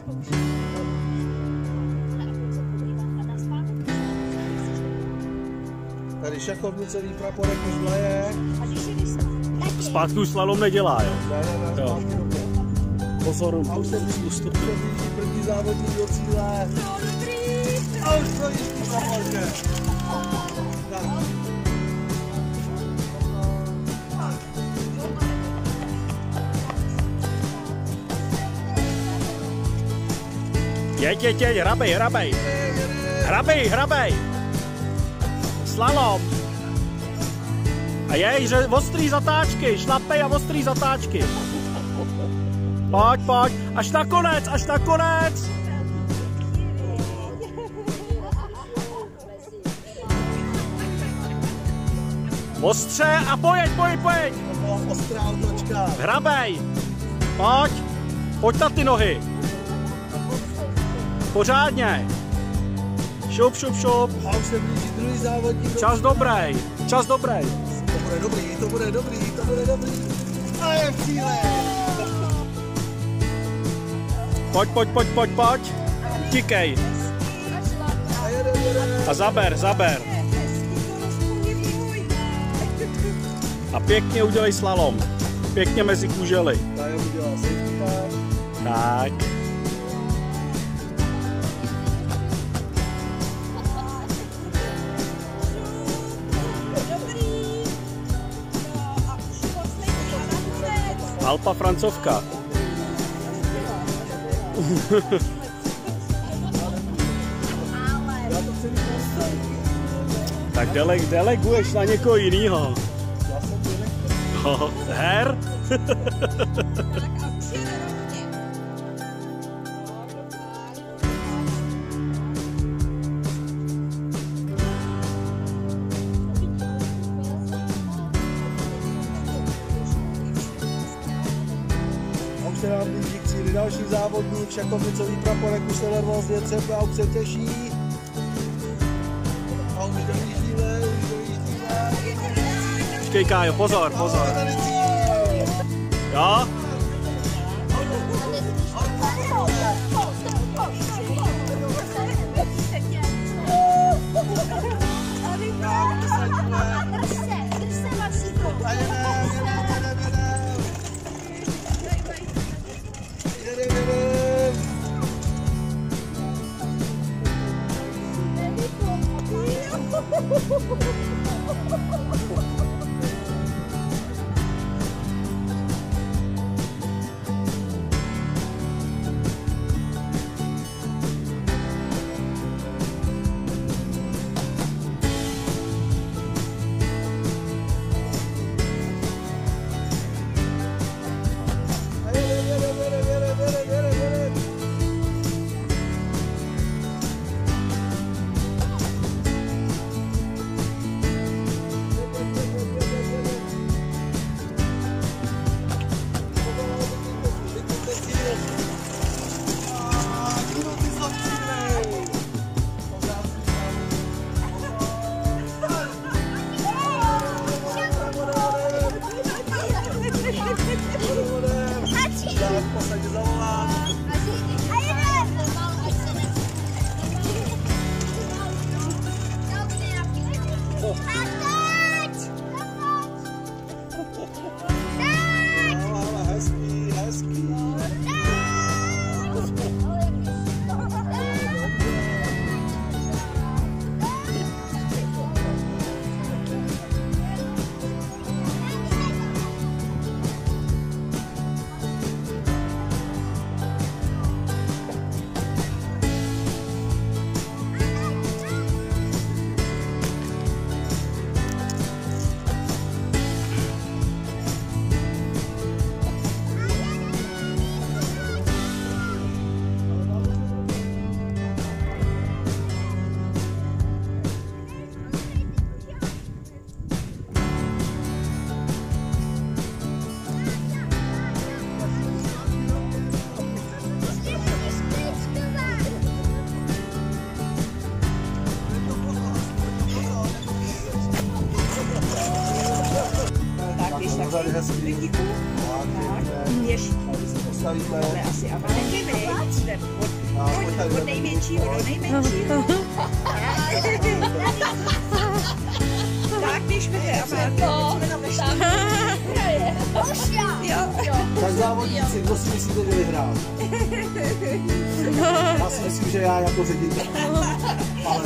Tady šachovnicový praporek už vlaje. Zpátky už slalom nedělá, jo? Ne, jo. Pozor, a už se blíží první závodník do cíle. A už to jíš tu praporke. Jeď, hrabej. Slalom. A jej, ostrý zatáčky, šlapej a ostrý zatáčky. Pojď, až na konec. Ostře a pojď. Ostrá otočka. Hrabej. Pojď na ty nohy. Pořádně. Šup. A už se blíží druhý závodník. Čas dobrý. To bude dobrý. A je v cíle. Pojď. Tikej. A zaber. A pěkně udělej slalom. Pěkně mezi kůžely. Tak. Alpa Francovka. Tak deleguješ na někoho jinýho. Her? Už se nám blíží k cíli další závodník, šachovnicový praporek už se nervózně třepe a už se těší. A už dojíždíme. Počkej, Kájo, pozor. Jo? Hezký. postavíme. Ale asi Amanky nejvíc. Od největšího do nejmenšího. Tak, běžme, Amanky. Tak závodníci, kdo si myslíte, že vyhrál? Já si myslím, že já jako ředitel. Ale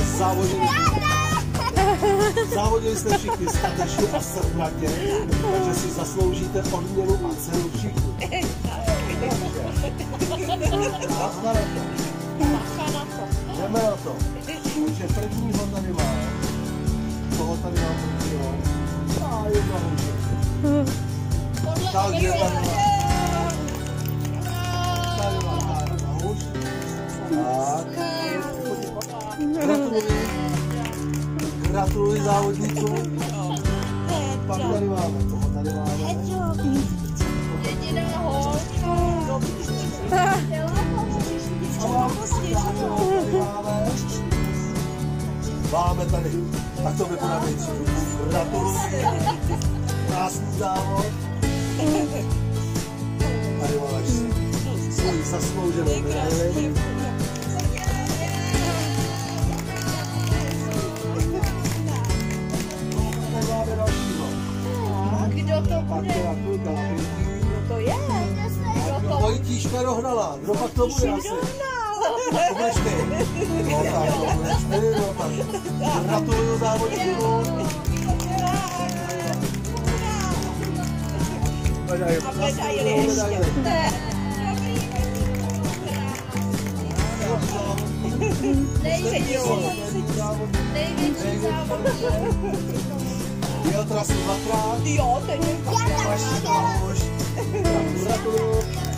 závodili jste všichni statečně a srdnatě, takže si zasloužíte odměnu a cenu všichni. Jdeme na to. Takže prvního tady má. Toho tady mám prvního. A jedna hůže. Takže tady má. Tady má jedna hůž. Tak. Gratuluji závodníkům. Pak tady máme. Toho tady máme. Máme tady, tak to vypadá větší. Gratuluji. Krásný závod. Tady máš svůj zaslouženou medaili. Tady máme dalšího. Kdo to bude? Kdo to je? Vojtíška dohnala. Kdo pak to bude asi? To budeš ty. No tak, to budeš ty. No tak. Gratuluju závodníkům. Medaili ještě. Největší závod. Jel trasu dvakrát. Jo, to je. Máš si závož. Gratuluju.